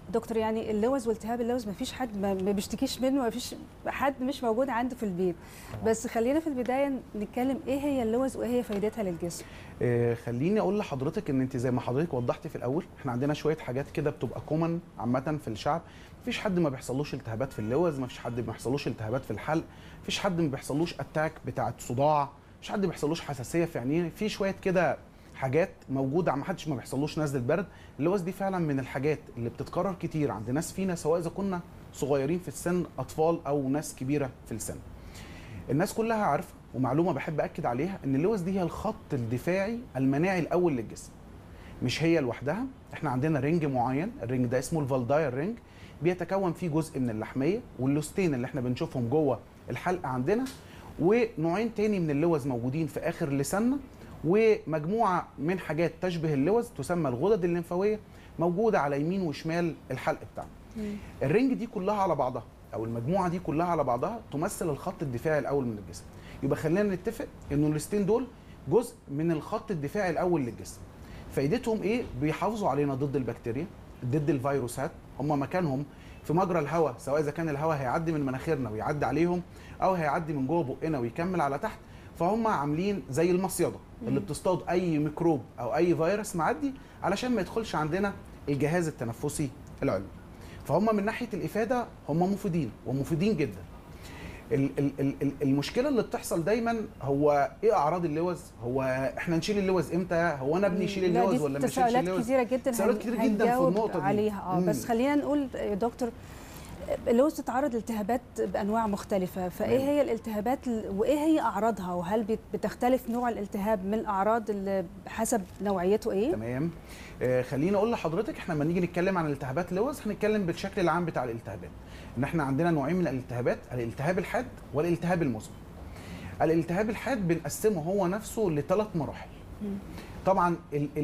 دكتور يعني اللوز والتهاب اللوز ما فيش حد ما بيشتكيش منه، ما فيش حد مش موجود عنده في البيت. بس خلينا في البدايه نتكلم ايه هي اللوز وايه هي فايدتها للجسم. خليني اقول لحضرتك ان انت زي ما حضرتك وضحتي في الاول، احنا عندنا شويه حاجات كده بتبقى كومن عامه في الشعب. مفيش حد ما بيحصلوش التهابات في اللوز، مفيش حد ما بيحصلوش التهابات في الحلق، مفيش حد ما بيحصلوش اتاك بتاعه صداع، مفيش حد ما بيحصلوش حساسيه في عينيه، في شويه كده حاجات موجوده، ما حدش ما بيحصلوش نزله برد. اللوز دي فعلا من الحاجات اللي بتتكرر كتير عند ناس فينا، سواء اذا كنا صغيرين في السن، اطفال او ناس كبيره في السن. الناس كلها عارفه، ومعلومه بحب اكد عليها، ان اللوز دي هي الخط الدفاعي المناعي الاول للجسم. مش هي لوحدها، احنا عندنا رينج معين، الرينج ده اسمه الفالداير رينج، بيتكون فيه جزء من اللحميه واللوستين اللي احنا بنشوفهم جوه الحلقه عندنا، ونوعين تاني من اللوز موجودين في اخر لساننا، ومجموعه من حاجات تشبه اللوز تسمى الغدد الليمفاويه موجوده على يمين وشمال الحلق بتاعنا. الرينج دي كلها على بعضها، او المجموعه دي كلها على بعضها، تمثل الخط الدفاعي الاول من الجسم. يبقى خلينا نتفق انه اللوستين دول جزء من الخط الدفاعي الاول للجسم. فايدتهم ايه؟ بيحافظوا علينا ضد البكتيريا، ضد الفيروسات. هم مكانهم في مجرى الهواء، سواء اذا كان الهواء هيعدي من مناخيرنا ويعدي عليهم، او هيعدي من جوه بقنا ويكمل على تحت، فهم عاملين زي المصيده اللي بتصطاد اي ميكروب او اي فيروس معدي علشان ما يدخلش عندنا الجهاز التنفسي العلوي. فهم من ناحيه الافاده هم مفيدين ومفيدين جدا. المشكله اللي بتحصل دايما هو ايه اعراض اللوز؟ هو احنا نشيل اللوز امتى؟ هو انا ابني يشيل اللوز ولا ما يشيلش اللوز؟ كتيره جدا، تساؤلات كتير جدا في النقطه دي عليها. بس خلينا نقول يا دكتور، اللوز تتعرض لالتهابات بانواع مختلفه، فايه هي الالتهابات وايه هي اعراضها؟ وهل بتختلف نوع الالتهاب من الاعراض اللي حسب نوعيته ايه؟ تمام. خليني اقول لحضرتك، احنا لما نيجي نتكلم عن التهابات اللوز هنتكلم بالشكل العام بتاع الالتهابات، ان احنا عندنا نوعين من الالتهابات، الالتهاب الحاد والالتهاب المزمن. الالتهاب الحاد بنقسمه هو نفسه لثلاث مراحل. طبعا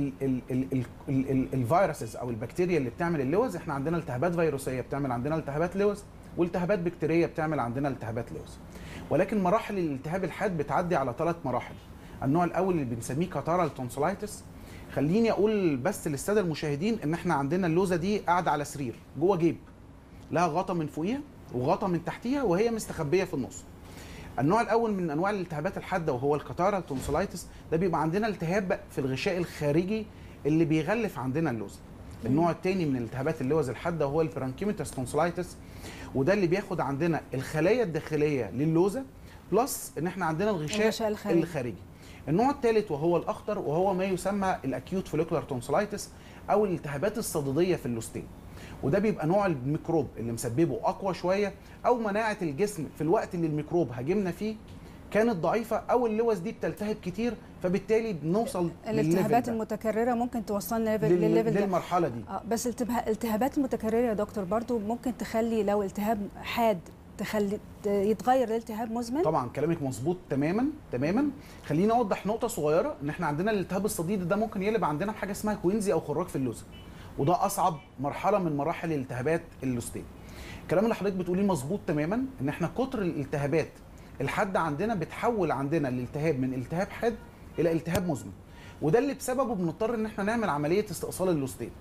الفيروسز او البكتيريا اللي بتعمل اللوز، احنا عندنا التهابات فيروسيه بتعمل عندنا التهابات لوز، والتهابات بكتيريه بتعمل عندنا التهابات لوز. ولكن مراحل الالتهاب الحاد بتعدي على ثلاث مراحل. النوع الاول اللي بنسميه كاتارال تونسلايتس. خليني اقول بس للساده المشاهدين ان احنا عندنا اللوزه دي قاعده على سرير جوه جيب، لها غطا من فوقيها وغطا من تحتيها، وهي مستخبيه في النص. النوع الاول من انواع الالتهابات الحاده وهو الكاتارال تونسلايتس، ده بيبقى عندنا التهاب في الغشاء الخارجي اللي بيغلف عندنا اللوزه. النوع الثاني من التهابات اللوز الحاده وهو البرانكيميتاس تونسلايتس، وده اللي بياخد عندنا الخلايا الداخليه للوزه بلس ان احنا عندنا الغشاء الخارجي. النوع الثالث وهو الاخطر وهو ما يسمى الاكيوت فوليكولار تونسلايتس او الالتهابات الصديديه في اللوستين، وده بيبقى نوع الميكروب اللي مسببه اقوى شويه، او مناعه الجسم في الوقت اللي الميكروب هاجمنا فيه كانت ضعيفه، او اللوز دي بتلتهب كتير، فبالتالي بنوصل الالتهابات المتكرره ممكن توصلنا للليفل ده، للمرحله دي. بس الالتهابات المتكرره يا دكتور برضو ممكن تخلي لو التهاب حاد تخلي يتغير لالتهاب مزمن؟ طبعا كلامك مظبوط تماما تماما. خليني اوضح نقطه صغيره، ان احنا عندنا الالتهاب الصديدي ده ممكن يقلب عندنا بحاجه اسمها كوينزي او خراج في اللوزه، وده اصعب مرحله من مراحل الالتهابات اللوستين. الكلام اللي حضرتك بتقوليه مظبوط تماما، ان احنا كتر الالتهابات الحاده عندنا بتحول عندنا الالتهاب من التهاب حاد الى التهاب مزمن، وده اللي بسببه بنضطر ان احنا نعمل عمليه استئصال اللوستين.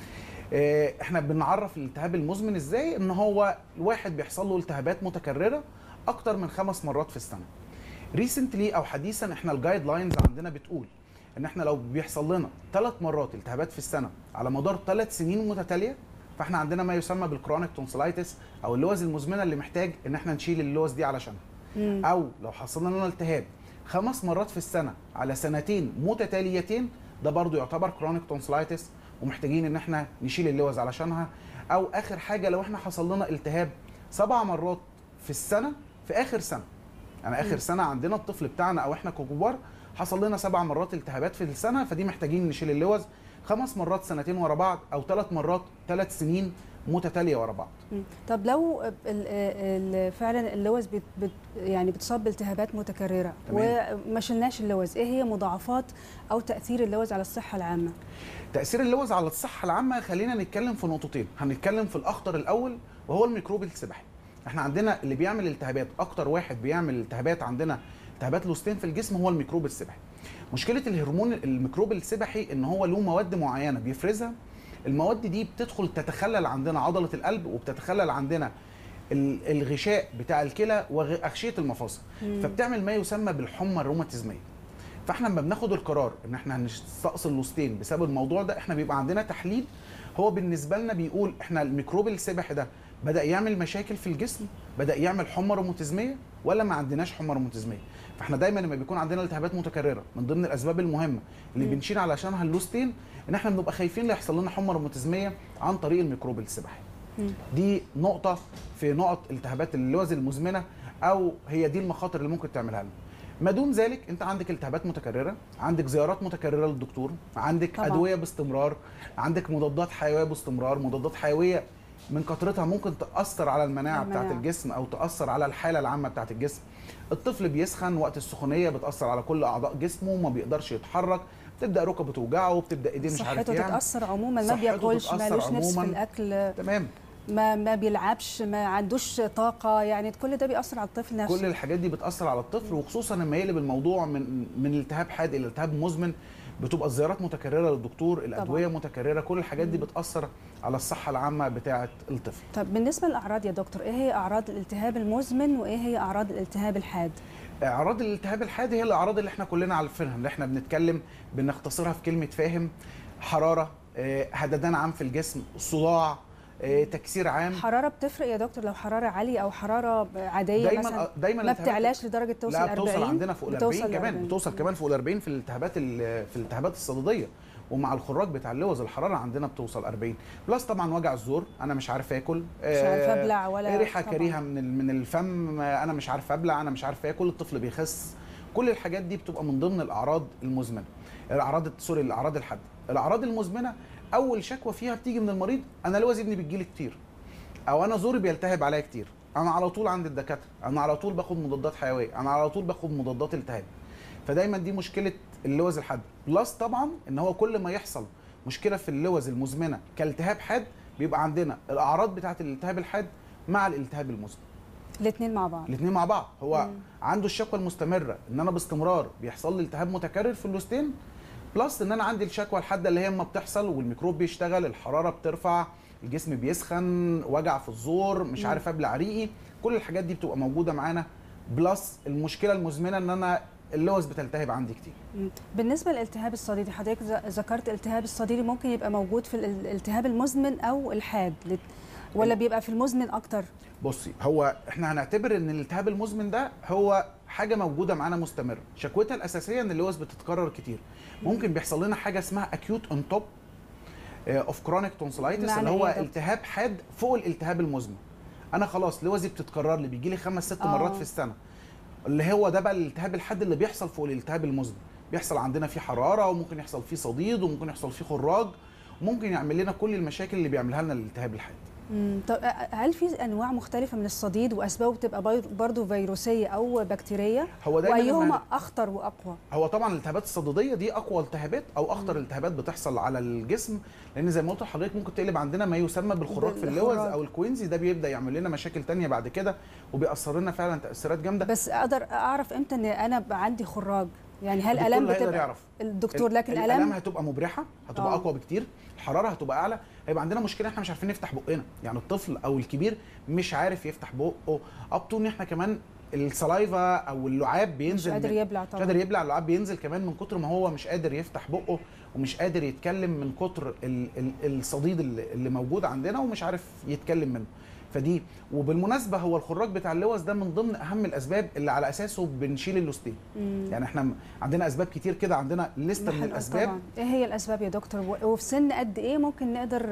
احنا بنعرف الالتهاب المزمن ازاي؟ ان هو الواحد بيحصل له التهابات متكرره اكتر من 5 مرات في السنه. ريسنتلي او حديثا احنا الجايد لاينز عندنا بتقول ان احنا لو بيحصل لنا 3 مرات التهابات في السنه على مدار 3 سنين متتاليه، فاحنا عندنا ما يسمى بالكرونيك تونسلايتس او اللوز المزمنه اللي محتاج ان احنا نشيل اللوز دي علشانها. او لو حصل لنا التهاب 5 مرات في السنه على سنتين متتاليتين، ده برضو يعتبر كرونيك تونسلايتس ومحتاجين ان احنا نشيل اللوز علشانها. او اخر حاجه لو احنا حصل لنا التهاب 7 مرات في السنه في اخر سنه، يعني اخر سنه عندنا الطفل بتاعنا او احنا ككبار حصل لنا 7 مرات التهابات في السنه، فدي محتاجين نشيل اللوز. 5 مرات سنتين ورا بعض، او 3 مرات 3 سنين متتاليه ورا بعض. طب لو فعلا اللوز يعني بتصاب بالتهابات متكرره وما شلناش اللوز، ايه هي مضاعفات او تاثير اللوز على الصحه العامه؟ تاثير اللوز على الصحه العامه، خلينا نتكلم في نقطتين. هنتكلم في الاخطر الاول وهو الميكروب السبحي. احنا عندنا اللي بيعمل التهابات، اكتر واحد بيعمل التهابات عندنا التهابات لوستين في الجسم هو الميكروب السبحي. مشكله الهرمون الميكروب السبحي ان هو له مواد معينه بيفرزها المواد دي بتدخل تتخلل عندنا عضله القلب، وبتتخلل عندنا الغشاء بتاع الكلى واغشيه المفاصل، فبتعمل ما يسمى بالحمى الروماتيزميه. فاحنا لما بناخد القرار ان احنا هنستأصل لوستين بسبب الموضوع ده، احنا بيبقى عندنا تحليل هو بالنسبه لنا بيقول احنا الميكروب السبح ده بدأ يعمل مشاكل في الجسم، بدأ يعمل حمى روماتيزميه، ولا ما عندناش حمى روماتيزميه. فاحنا دايما لما بيكون عندنا التهابات متكرره، من ضمن الاسباب المهمه اللي بنشيل علشانها اللوستين ان احنا بنبقى خايفين لا يحصل لنا حمى روماتيزميه عن طريق الميكروب السبحي. دي نقطه في نقط التهابات اللوز المزمنه، او هي دي المخاطر اللي ممكن تعملها لنا. ما دون ذلك انت عندك التهابات متكرره، عندك زيارات متكرره للدكتور، عندك طبعا ادويه باستمرار، عندك مضادات حيويه باستمرار. مضادات حيويه من كثرتها ممكن تاثر على المناعه بتاعه الجسم او تاثر على الحاله العامه بتاعه الجسم. الطفل بيسخن وقت السخونيه، بتاثر على كل اعضاء جسمه، ما بيقدرش يتحرك، بتبدا ركبه توجعه، بتبدا ايديه مش عارف صحته تتاثر عموما، ما بياكلش، مالوش نفس في الاكل، تمام، ما بيلعبش، ما عندوش طاقه، يعني كل ده بيأثر على الطفل نفسه. كل الحاجات دي بتأثر على الطفل، وخصوصا لما يقلب الموضوع من التهاب حاد الى التهاب مزمن، بتبقى الزيارات متكرره للدكتور، الادويه طبعا متكرره، كل الحاجات دي بتأثر على الصحه العامه بتاعه الطفل. طب بالنسبه للاعراض يا دكتور، ايه هي اعراض الالتهاب المزمن وايه هي اعراض الالتهاب الحاد؟ اعراض الالتهاب الحاد هي الاعراض اللي احنا كلنا عارفينها، اللي احنا بنتكلم بنختصرها في كلمه فاهم: حراره، هددان عام في الجسم، صداع، تكسير عام. حراره بتفرق يا دكتور؟ لو حراره عاليه او حراره عاديه دايما ما بتعلاش لدرجه توصل 40؟ لا، بتوصل عندنا فوق ال 40 كمان، بتوصل كمان فوق ال 40 في الالتهابات الصديديه. ومع الخراج بتاع اللوز الحراره عندنا بتوصل 40 بلس. طبعا وجع الزور، انا مش عارف اكل، مش عارف ابلع، ولا ريحه كريهه من الفم، انا مش عارف ابلع، انا مش عارف اكل، الطفل بيخس. كل الحاجات دي بتبقى من ضمن الاعراض المزمنه، الاعراض الحاده. الاعراض المزمنه اول شكوى فيها بتيجي من المريض: انا لوز ابني بتجيلي كتير، او انا زوري بيلتهب عليا كتير، انا على طول عند الدكاتره، انا على طول باخد مضادات حيويه، انا على طول باخد مضادات التهاب. فدايما دي مشكله اللوز الحاد. بلس طبعا ان هو كل ما يحصل مشكله في اللوز المزمنه كالتهاب حاد، بيبقى عندنا الاعراض بتاعه الالتهاب الحاد مع الالتهاب المزمن، الاثنين مع بعض. الاثنين مع بعض. هو عنده الشكوى المستمره ان انا باستمرار بيحصل لي التهاب متكرر في اللوستين، بلس ان انا عندي الشكوى الحاده اللي هي اما بتحصل والميكروب بيشتغل، الحراره بترفع، الجسم بيسخن، وجع في الزور، مش عارف ابلع ريقي. كل الحاجات دي بتبقى موجوده معانا، بلس المشكله المزمنه ان انا اللوز بتلتهب عندي كتير. بالنسبه للالتهاب الصديدي، حضرتك ذكرت الالتهاب الصديدي ممكن يبقى موجود في الالتهاب المزمن او الحاد، ولا بيبقى في المزمن اكتر؟ بصي، هو احنا هنعتبر ان الالتهاب المزمن ده هو حاجه موجوده معانا مستمره، شكوتها الاساسيه ان اللوز بتتكرر كتير. ممكن بيحصل لنا حاجه اسمها اكيوت اون توب اوف كرونيك تونسلايتس، اللي هو التهاب حاد فوق الالتهاب المزمن. انا خلاص لوزي بتتكرر لي، بيجي لي 5-6 مرات في السنه، اللي هو ده بقى الالتهاب الحاد اللي بيحصل فوق الالتهاب المزمن. بيحصل عندنا فيه حراره، وممكن يحصل فيه صديد، وممكن يحصل فيه خراج، وممكن يعمل لنا كل المشاكل اللي بيعملها لنا الالتهاب الحاد. طب هل في انواع مختلفه من الصديد واسبابه بتبقى برضه فيروسيه او بكتيريه؟ هو دايما وايهما اخطر واقوى؟ هو طبعا الالتهابات الصديديه دي اقوى التهابات او اخطر التهابات بتحصل على الجسم، لان زي ما قلت لحضرتك ممكن تقلب عندنا ما يسمى بالخراج في اللوز او الكوينزي. ده بيبدا يعمل لنا مشاكل ثانيه بعد كده، وبيأثر لنا فعلا تاثيرات جامده. بس اقدر اعرف امتى ان انا عندي خراج؟ يعني هل الالام بتبقى يعرف الدكتور، لكن الالام هتبقى مبرحه، هتبقى اقوى بكتير، الحراره هتبقى اعلى، هيبقى عندنا مشكله احنا مش عارفين نفتح بقنا، يعني الطفل او الكبير مش عارف يفتح بقه، ابطون احنا كمان السلايفا او اللعاب بينزل، مش قادر يبلع طبعا، مش قادر يبلع، اللعاب بينزل كمان من كتر ما هو مش قادر يفتح بقه، ومش قادر يتكلم من كتر الصديد اللي موجود عندنا، ومش عارف يتكلم منه. فدي، وبالمناسبه هو الخراج بتاع اللوز ده من ضمن اهم الاسباب اللي على اساسه بنشيل اللوستين. يعني احنا عندنا اسباب كتير كده، عندنا لسته من الاسباب. طبعا. ايه هي الاسباب يا دكتور؟ وفي سن قد ايه ممكن نقدر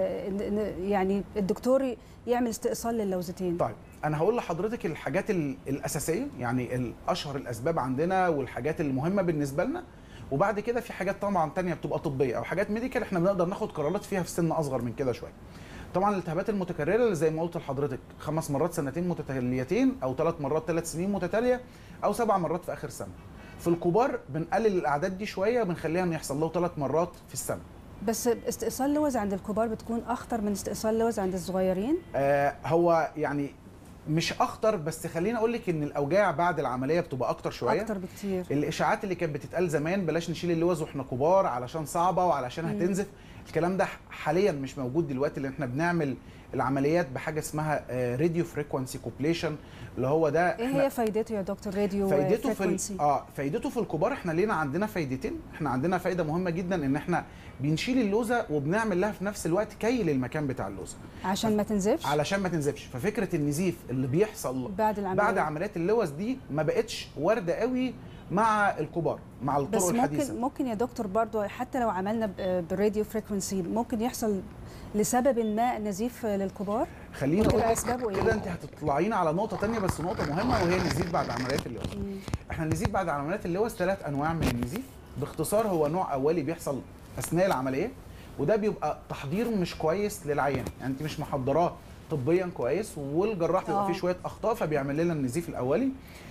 يعني الدكتور يعمل استئصال للوزتين؟ طيب انا هقول لحضرتك الحاجات الاساسيه، يعني الاشهر الاسباب عندنا والحاجات المهمه بالنسبه لنا، وبعد كده في حاجات طبعا تانية بتبقى طبيه او حاجات ميديكال احنا بنقدر ناخد قرارات فيها في سن اصغر من كده شويه. طبعا الالتهابات المتكرره اللي زي ما قلت لحضرتك 5 مرات سنتين متتاليتين، او 3 مرات 3 سنين متتاليه، او 7 مرات في اخر سنه. في الكبار بنقلل الاعداد دي شويه، بنخليها ان يحصل له 3 مرات في السنه. بس استئصال لوز عند الكبار بتكون اخطر من استئصال لوز عند الصغيرين؟ هو يعني مش اخطر، بس خليني اقول لك ان الاوجاع بعد العمليه بتبقى اكتر شويه، اكتر بكتير. الاشاعات اللي كانت بتتقال زمان بلاش نشيل اللوز واحنا كبار علشان صعبه وعلشان هتنزف، الكلام ده حاليا مش موجود دلوقتي، لان احنا بنعمل العمليات بحاجه اسمها راديو فريكوانسي كوبليشن، اللي هو ده ايه هي فايدته يا دكتور راديو فايدته فريكوانسي؟ فايدته في الكبار احنا لينا عندنا فايدتين. احنا عندنا فايده مهمه جدا ان احنا بنشيل اللوزه وبنعمل لها في نفس الوقت كي للمكان بتاع اللوزه عشان ما تنزفش. علشان ما تنزفش. ففكره النزيف اللي بيحصل بعد عمليات اللوز دي ما بقتش وارده قوي مع الكبار، مع الطرق بس الحديثه. ممكن يا دكتور برضو حتى لو عملنا بالراديو فريكونسي ممكن يحصل لسبب ما نزيف للكبار؟ خلينا اقول اسبابه كده انت هتطلعينا على نقطه ثانيه، بس نقطه مهمه، وهي النزيف بعد عمليات اللوز. احنا النزيف بعد عمليات اللوز 3 انواع من النزيف. باختصار هو نوع اولي بيحصل اثناء العمليه، وده بيبقى تحضير مش كويس للعيان، يعني انت مش محضراه طبيا كويس، والجراح بيبقى فيه شويه اخطاء فبيعمل لنا النزيف الاولي.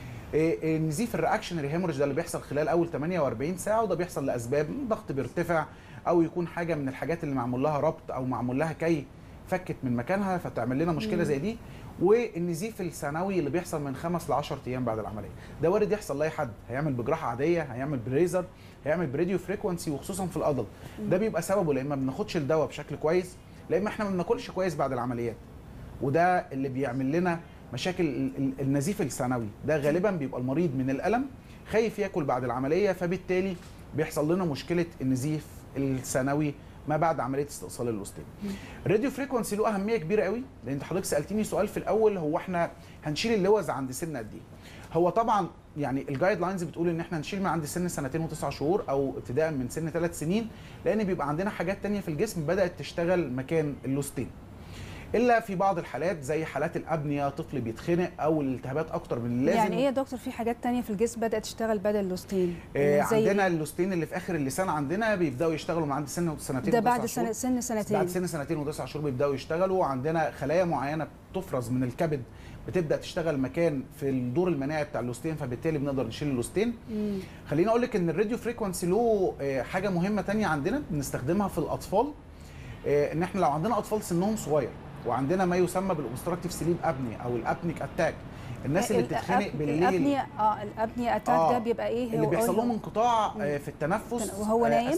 النزيف الرياكشنري هيموريج ده اللي بيحصل خلال اول 48 ساعه، وده بيحصل لاسباب ضغط بيرتفع، او يكون حاجه من الحاجات اللي معمول لها ربط او معمول لها كي فكت من مكانها فتعمل لنا مشكله زي دي. والنزيف الثانوي اللي بيحصل من 5 ل 10 ايام بعد العمليه، ده وارد يحصل لاي حد، هيعمل بجراحه عاديه، هيعمل بريزر، هيعمل براديو فريكوانسي، وخصوصا في الادلت. ده بيبقى سببه لا اما ما بناخدش الدواء بشكل كويس، لا اما احنا ما بناكلش كويس بعد العمليات، وده اللي بيعمل لنا مشاكل. النزيف الثانوي ده غالبا بيبقى المريض من الالم خايف ياكل بعد العمليه، فبالتالي بيحصل لنا مشكله النزيف الثانوي ما بعد عمليه استئصال اللوستين. الراديو فريكوانسي له اهميه كبيره قوي، لان حضرتك سالتيني سؤال في الاول، هو احنا هنشيل اللوز عند سن قد ايه؟ هو طبعا يعني الجايد لاينز بتقول ان احنا نشيل من عند سن 2 و9 شهور، او ابتداء من سن 3 سنين، لان بيبقى عندنا حاجات ثانيه في الجسم بدات تشتغل مكان اللوستين. الا في بعض الحالات زي حالات الابنيه، طفل بيتخنق او الالتهابات اكتر من اللازم. يعني ايه يا دكتور في حاجات تانية في الجسم بدات تشتغل بدل اللوستين؟ عندنا اللوستين اللي في اخر اللسان عندنا بيبداوا يشتغلوا من عند سنتين ده بعد سنتين بعد سن 2 و9 شهور بيبداوا يشتغلوا. وعندنا خلايا معينه بتفرز من الكبد بتبدا تشتغل مكان في الدور المناعي بتاع اللوستين، فبالتالي بنقدر نشيل اللوستين. خليني اقول لك ان الراديو فريكوانسي له حاجه مهمه ثانيه عندنا بنستخدمها في الاطفال، ان احنا لو عندنا اطفال سنهم صغير وعندنا ما يسمى بالاوبستراكتيف سليب ابني او الابنيك اتاك، الناس اللي بتتخنق بالليل. الابنيه اتاك ده بيبقى ايه؟ اللي بيحصل لهم انقطاع في التنفس وهو نايم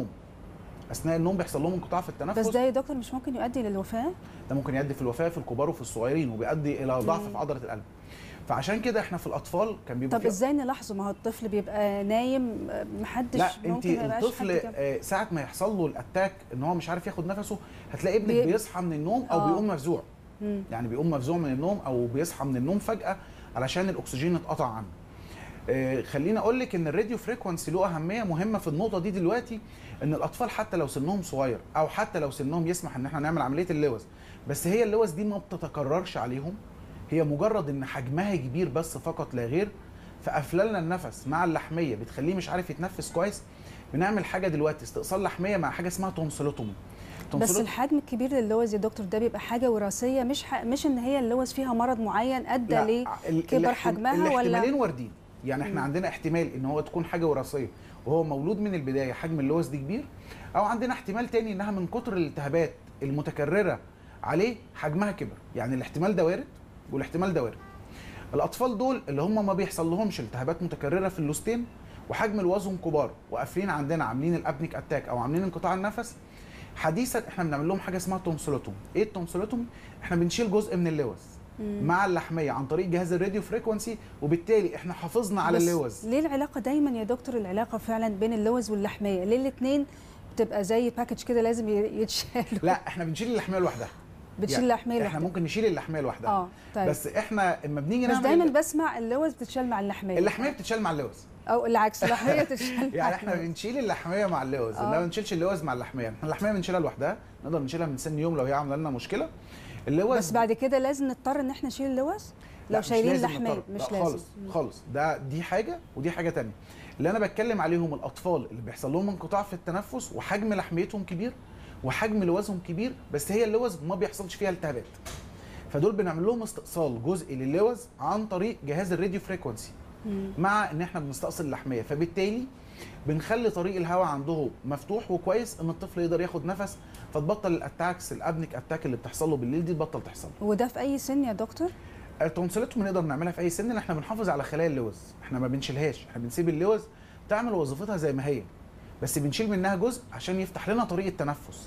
اثناء النوم بيحصل لهم انقطاع في التنفس. بس ده يا دكتور مش ممكن يؤدي للوفاه؟ ده ممكن يؤدي في الوفاه في الكبار وفي الصغيرين، وبيؤدي الى ضعف في عضله القلب. فعشان كده احنا في الاطفال كان بيبقى طب ازاي نلاحظه؟ ما هو الطفل بيبقى نايم محدش لا ممكن انت الطفل ساعه ما يحصل له الاتاك ان هو مش عارف ياخد نفسه، هتلاقي ابنك بيصحى من النوم او بيقوم مفزوع. يعني بيقوم مفزوع من النوم او بيصحى من النوم فجاه علشان الاكسجين اتقطع عنه. خليني اقول لك ان الراديو فريكوانسي له اهميه مهمه في النقطه دي دلوقتي، ان الاطفال حتى لو سنهم صغير او حتى لو سنهم يسمح ان احنا نعمل عمليه اللوز، بس هي اللوز دي ما بتتكررش عليهم، هي مجرد ان حجمها كبير بس فقط لا غير، فقفلنا النفس مع اللحميه بتخليه مش عارف يتنفس كويس. بنعمل حاجه دلوقتي استئصال لحميه مع حاجه اسمها تونسيلوتومي. بس الحجم الكبير للوز يا دكتور ده بيبقى حاجه وراثيه، مش ان هي اللوز فيها مرض معين ادى لكبر حجمها، ولا الاحتمالين واردين؟ يعني احنا عندنا احتمال ان هو تكون حاجه وراثيه وهو مولود من البدايه حجم اللوز دي كبير، او عندنا احتمال تاني انها من كتر الالتهابات المتكرره عليه حجمها كبر. يعني الاحتمال ده وارد والاحتمال ده وارد. الاطفال دول اللي هم ما بيحصل لهمش التهابات متكرره في اللوستين وحجم الوزن كبار وقافلين عندنا عاملين الابنيك اتاك او عاملين انقطاع النفس، حديثا احنا بنعمل لهم حاجه اسمها تونسيلوتومي. ايه التونسيلوتومي؟ احنا بنشيل جزء من اللوز مع اللحميه عن طريق جهاز الراديو فريكوانسي، وبالتالي احنا حافظنا على اللوز. ليه العلاقه دايما يا دكتور، العلاقه فعلا بين اللوز واللحميه، ليه الاثنين بتبقى زي باكج كده لازم يتشالوا؟ لا احنا بنشيل اللحميه لوحدها. بتشيل اللحميه لوحدها؟ احنا ممكن نشيل اللحميه لوحدها. طيب. بس احنا اما بنيجي نعمل، بس دايما بسمع اللوز بتتشال مع اللحميه. اللحميه بتتشال مع اللوز، او العكس اللحميه تتشال يعني احنا بنشيل اللحميه مع اللوز، ما بنشيلش اللوز مع اللحميه. احنا اللحميه بنشيلها لوحدها، نقدر نشيلها من سن يوم لو هي عامله لنا مشكله. اللوز بس بعد كده لازم نضطر ان احنا نشيل اللوز لو شايلين اللحميه؟ مش لازم خالص. دي حاجه ودي حاجه ثانيه. اللي انا بتكلم عليهم الاطفال اللي بيحصل لهم انقطاع في التنفس وحجم لحميتهم كبير وحجم لوزهم كبير، بس هي اللوز ما بيحصلش فيها التهابات، فدول بنعمل لهم استئصال جزئي للوز عن طريق جهاز الراديو فريكوانسي مع ان احنا بنستأصل اللحميه، فبالتالي بنخلي طريق الهواء عنده مفتوح وكويس ان الطفل يقدر ياخد نفس، فتبطل الاتاكس الابنيك اتاك اللي بتحصل له بالليل دي تبطل تحصل. وده في اي سن يا دكتور؟ التونسيلوتومي نقدر نعملها في اي سن، ان احنا بنحافظ على خلايا اللوز، احنا ما بنشيلهاش، احنا بنسيب اللوز تعمل وظيفتها زي ما هي، بس بنشيل منها جزء عشان يفتح لنا طريق التنفس.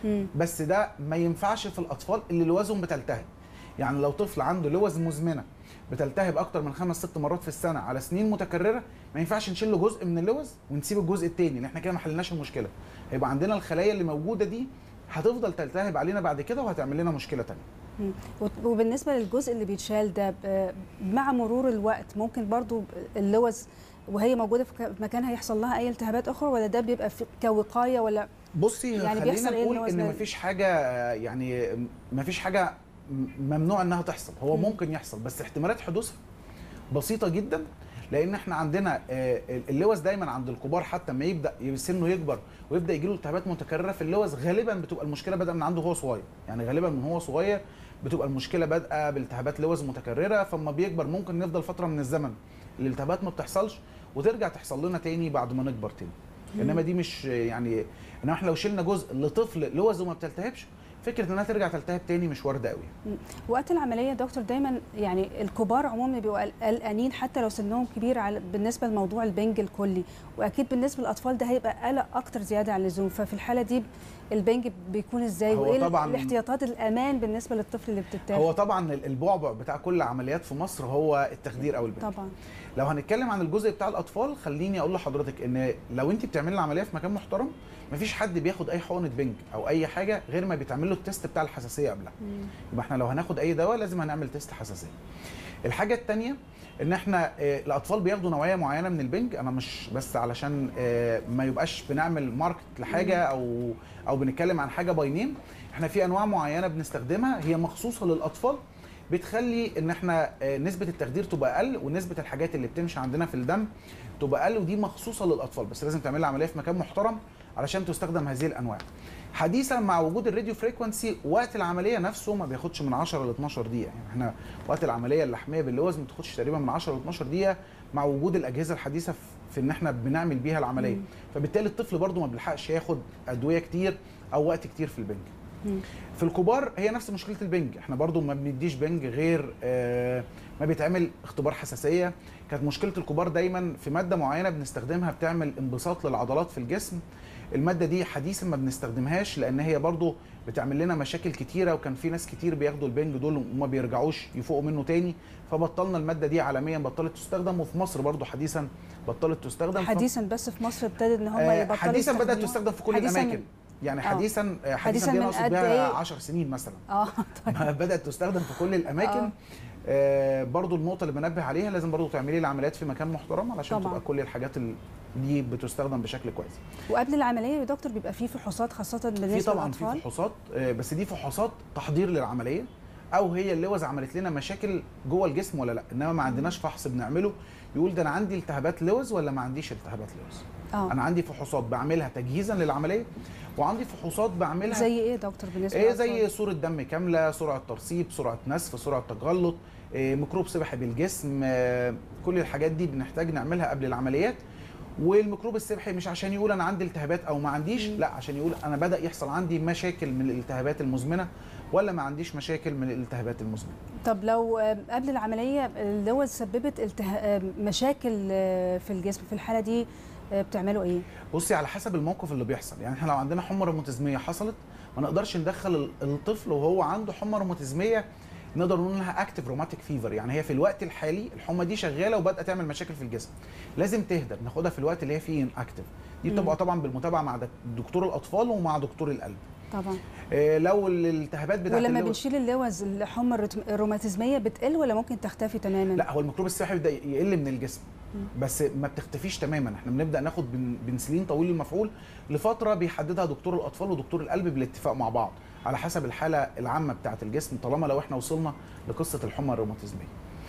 بس ده ما ينفعش في الاطفال اللي لوازهم بتلتهب. يعني لو طفل عنده لوز مزمنه بتلتهب اكتر من 5 6 مرات في السنه على سنين متكرره، ما ينفعش نشيل له جزء من اللوز ونسيب الجزء الثاني، لان احنا كده ما حلناش المشكله. هيبقى عندنا الخلايا اللي موجوده دي هتفضل تلتهب علينا بعد كده وهتعمل لنا مشكله ثانيه. وبالنسبه للجزء اللي بيتشال ده مع مرور الوقت ممكن برضو اللوز وهي موجوده في مكانها يحصل لها اي التهابات اخرى، ولا ده بيبقى كوقايه ولا؟ بصي يعني خلينا نقول إيه ان مفيش حاجه، يعني مفيش حاجه ممنوع انها تحصل، هو ممكن يحصل بس احتمالات حدوثها بسيطه جدا. لان احنا عندنا اللوز دايما عند الكبار حتى ما يبدا سنه يكبر ويبدا يجي له التهابات متكرره في اللوز، غالبا بتبقى المشكله بادئه من عنده وهو صغير. يعني غالبا من هو صغير بتبقى المشكله بادئه بالتهابات لوز متكرره، فاما بيكبر ممكن نفضل فتره من الزمن الالتهابات ما بتحصلش وترجع تحصل لنا تاني بعد ما نكبر تاني. انما دي مش يعني، انما احنا لو شلنا جزء لطفل لوزه ما بتلتهبش، فكره انها ترجع تلتهب تاني مش وارده قوي. وقت العمليه يا دكتور دايما يعني الكبار عموما بيبقوا قلقانين حتى لو سنهم كبير بالنسبه لموضوع البنج الكلي، واكيد بالنسبه للاطفال ده هيبقى قلق اكتر زياده عن اللزوم. ففي الحاله دي البنج بيكون ازاي، وايه الاحتياطات الامان بالنسبه للطفل اللي بتتاخد؟ هو طبعا البعبع بتاع كل العمليات في مصر هو التخدير او البنج. طبعا لو هنتكلم عن الجزء بتاع الاطفال، خليني اقول لحضرتك ان لو انت بتعملي العمليه في مكان محترم مفيش حد بياخد اي حقنه بنج او اي حاجه غير ما بيتعمل له التيست بتاع الحساسيه قبلها. يبقى احنا لو هناخد اي دواء لازم هنعمل تيست حساسيه. الحاجه الثانيه ان احنا الاطفال بياخدوا نوعيه معينه من البنج، انا مش بس علشان ما يبقاش بنعمل ماركت لحاجه او بنتكلم عن حاجه باي نيم. احنا في انواع معينه بنستخدمها هي مخصوصه للاطفال، بتخلي ان احنا نسبه التخدير تبقى اقل ونسبه الحاجات اللي بتمشي عندنا في الدم تبقى اقل، ودي مخصوصه للاطفال، بس لازم تعمل العمليه في مكان محترم علشان تستخدم هذه الانواع. حديثا مع وجود الراديو فريكوانسي وقت العمليه نفسه ما بياخدش من 10 ل 12 دقيقه، يعني احنا وقت العمليه اللحميه باللوز ما بتاخدش تقريبا من 10 ل 12 دقيقه مع وجود الاجهزه الحديثه في ان احنا بنعمل بيها العمليه. فبالتالي الطفل برده ما بيلحقش ياخد ادويه كتير او وقت كتير في البنج. في الكبار هي نفس مشكله البنج، احنا برضو ما بنديش بنج غير ما بيتعمل اختبار حساسيه. كانت مشكله الكبار دايما في ماده معينه بنستخدمها بتعمل انبساط للعضلات في الجسم، الماده دي حديثا ما بنستخدمهاش لان هي برضو بتعمل لنا مشاكل كتيره، وكان في ناس كتير بياخدوا البنج دول وما بيرجعوش يفوقوا منه تاني، فبطلنا الماده دي عالميا، بطلت تستخدم، وفي مصر برضو حديثا بطلت تستخدم. حديثا بس في مصر ابتدت ان هم يبطلوا حديثا بدات تستخدم في كل الاماكن، يعني حديثا دي نقصد بيها 10 سنين مثلا. طيب. بدات تستخدم في كل الاماكن. برضو النقطه اللي بنبه عليها لازم برضو تعملي العمليات في مكان محترم علشان طبعا تبقى كل الحاجات دي بتستخدم بشكل كويس. وقبل العمليه يا دكتور بيبقى في فحوصات خاصه بالنسبه للاطفال؟ في طبعا في فحوصات، بس دي فحوصات تحضير للعمليه، او هي اللوز عملت لنا مشاكل جوه الجسم ولا لا، انما ما عندناش فحص بنعمله يقول ده انا عندي التهابات لوز ولا ما عنديش التهابات لوز. انا عندي فحوصات بعملها تجهيزا للعمليه، وعندي فحوصات بعملها زي ايه يا دكتور بالنسبه للاطفال؟ زي صوره دم كامله، سرعه ترسيب، سرعه نسف، سرعه تجلط، ميكروب سبحي بالجسم، كل الحاجات دي بنحتاج نعملها قبل العمليات. والميكروب السبحي مش عشان يقول انا عندي التهابات او ما عنديش، لا عشان يقول انا بدا يحصل عندي مشاكل من الالتهابات المزمنه ولا ما عنديش مشاكل من الالتهابات المزمنه. طب لو قبل العمليه اللوز سببت مشاكل في الجسم، في الحاله دي بتعملوا ايه؟ بصي على حسب الموقف اللي بيحصل، يعني احنا لو عندنا حمى روماتيزميه حصلت ما نقدرش ندخل الطفل وهو عنده حمى روماتيزميه نقدر نقول لها اكتف روماتيك فيفر، يعني هي في الوقت الحالي الحمى دي شغاله وبدات تعمل مشاكل في الجسم، لازم تهدى، بناخدها في الوقت اللي هي فيه اكتف. دي بتبقى طبعا بالمتابعه مع دكتور الاطفال ومع دكتور القلب. طبعا لو الالتهابات بتاعت ولما بنشيل اللوز الحمى الروماتيزميه بتقل ولا ممكن تختفي تماما؟ لا، هو الميكروب السبحي بيبدا يقل من الجسم بس ما بتختفيش تماما، احنا بنبدا ناخد بنسلين طويل المفعول لفتره بيحددها دكتور الاطفال ودكتور القلب بالاتفاق مع بعض على حسب الحاله العامه بتاعه الجسم، طالما لو احنا وصلنا لقصه الحمى الروماتيزميه.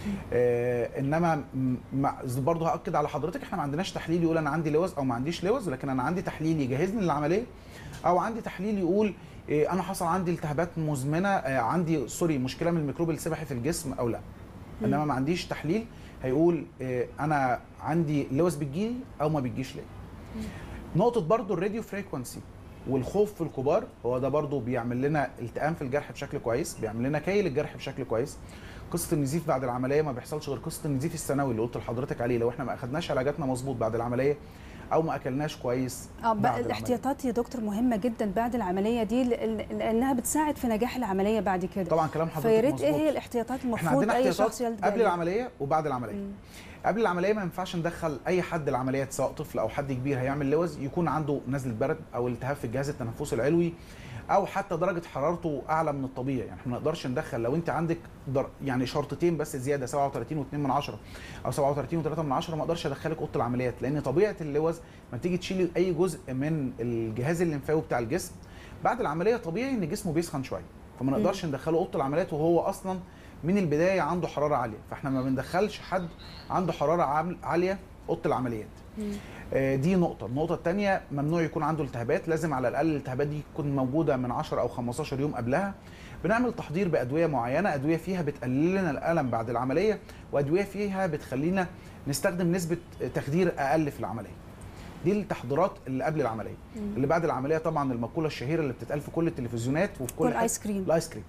انما برضه هاكد على حضرتك احنا ما عندناش تحليل يقول انا عندي لوز او ما عنديش لوز، لكن انا عندي تحليل يجهزني للعمليه، او عندي تحليل يقول انا حصل عندي التهابات مزمنه، عندي مشكله من الميكروب السبحي في الجسم او لا. انما ما عنديش تحليل هيقول انا عندي لوز بتجيلي او ما بتجيش ليه. نقطه برضو الراديو فريكوانسي والخوف في الكبار، هو ده برضو بيعمل لنا التئام في الجرح بشكل كويس، بيعمل لنا كي للجرح بشكل كويس. قصه النزيف بعد العمليه ما بيحصلش غير قصه النزيف الثانوي اللي قلت لحضرتك عليه، لو احنا ما اخدناش علاجاتنا مظبوط بعد العمليه او ما اكلناش كويس. بقى الاحتياطات يا دكتور مهمه جدا بعد العمليه دي، لانها بتساعد في نجاح العمليه بعد كده. طبعا كلام حضرتك فيا ريت مظبوط. ايه هي الاحتياطات احنا المفروض عندنا اي احتياطات شخص يلجأ قبل ليها؟ العمليه وبعد العمليه. قبل العمليه ما ينفعش ندخل اي حد العمليات، سواء طفل او حد كبير هيعمل لوز يكون عنده نزله برد او التهاب في الجهاز التنفسي العلوي، او حتى درجه حرارته اعلى من الطبيعي. يعني احنا ما نقدرش ندخل لو انت عندك يعني شرطتين بس زياده 37.2 او 37.3، ما اقدرش ادخلك اوضه العمليات، لان طبيعه اللوز ما تيجي تشيلي اي جزء من الجهاز الليمفاوي بتاع الجسم بعد العمليه طبيعي ان جسمه بيسخن شويه، فما نقدرش ندخله اوضه العمليات وهو اصلا من البدايه عنده حراره عاليه. فاحنا ما بندخلش حد عنده حراره عاليه اوضه العمليات. دي نقطه. النقطه الثانيه، ممنوع يكون عنده التهابات، لازم على الاقل الالتهابات دي تكون موجوده من 10 او 15 يوم قبلها. بنعمل تحضير بادويه معينه، ادويه فيها بتقلل لنا الالم بعد العمليه، وادويه فيها بتخلينا نستخدم نسبه تخدير اقل في العمليه. دي التحضيرات اللي قبل العمليه. اللي بعد العمليه طبعا المقوله الشهيره اللي بتتقال في كل التلفزيونات وفي كل الايس كريم. الايس كريم.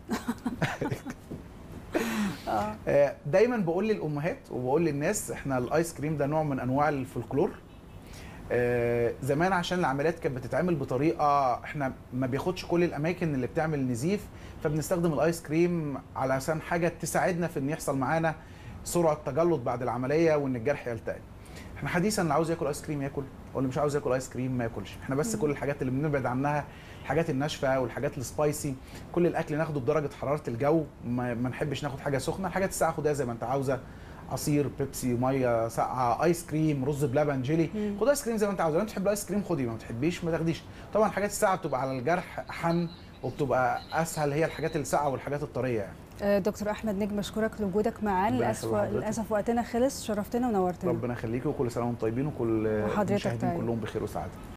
دايما بقول للامهات وبقول للناس، احنا الايس كريم ده نوع من انواع الفولكلور. زمان عشان العمليات كانت بتتعمل بطريقه احنا ما بياخدش كل الاماكن اللي بتعمل نزيف، فبنستخدم الايس كريم على اساس حاجه تساعدنا في ان يحصل معانا سرعه تجلط بعد العمليه وان الجرح يلتئم. احنا حديثا اللي عاوز ياكل ايس كريم ياكل، واللي مش عاوز ياكل ايس كريم ما ياكلش. احنا بس كل الحاجات اللي بنبعد عنها الحاجات الناشفه والحاجات السبايسي. كل الاكل ناخده بدرجه حراره الجو، ما نحبش ناخد حاجه سخنه. الحاجات الساقعه خدها زي ما انت عاوزه، عصير، بيبسي، ميه ساقعه، ايس كريم، رز بلبن، جيلي. خد ايس كريم زي ما انت عاوز. لو انت تحب الايس كريم خدي، ما بتحبيش ما تاخديش. طبعا الحاجات الساقعه بتبقى على الجرح احن وبتبقى اسهل، هي الحاجات الساقعه والحاجات الطريه يعني. دكتور احمد نجم، اشكرك لوجودك معانا. للاسف وقتنا خلص، شرفتنا ونورتنا. ربنا يخليكي، وكل سنه وانتم طيبين، وكل المشاهدين كلهم بخير وسعاده.